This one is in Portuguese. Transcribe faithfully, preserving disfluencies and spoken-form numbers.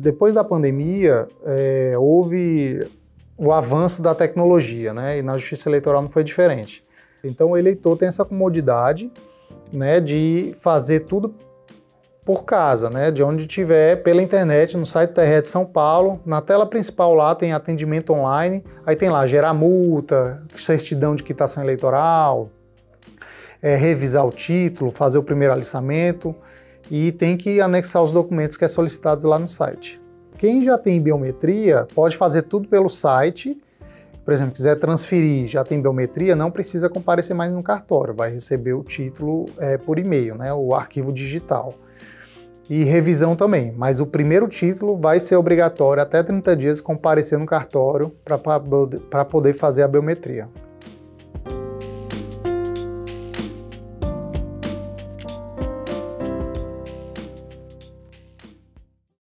depois da pandemia, é, houve o avanço da tecnologia, né? E na Justiça Eleitoral não foi diferente. Então o eleitor tem essa comodidade, né, de fazer tudo por casa, né, de onde tiver, pela internet, no site do T R E de São Paulo. Na tela principal lá tem atendimento online, aí tem lá gerar multa, certidão de quitação eleitoral, é, revisar o título, fazer o primeiro alistamento e tem que anexar os documentos que é solicitados lá no site. Quem já tem biometria pode fazer tudo pelo site. Por exemplo, quiser transferir, já tem biometria, não precisa comparecer mais no cartório, vai receber o título é, por e-mail, né, o arquivo digital. E revisão também, mas o primeiro título vai ser obrigatório até trinta dias comparecer no cartório para poder fazer a biometria.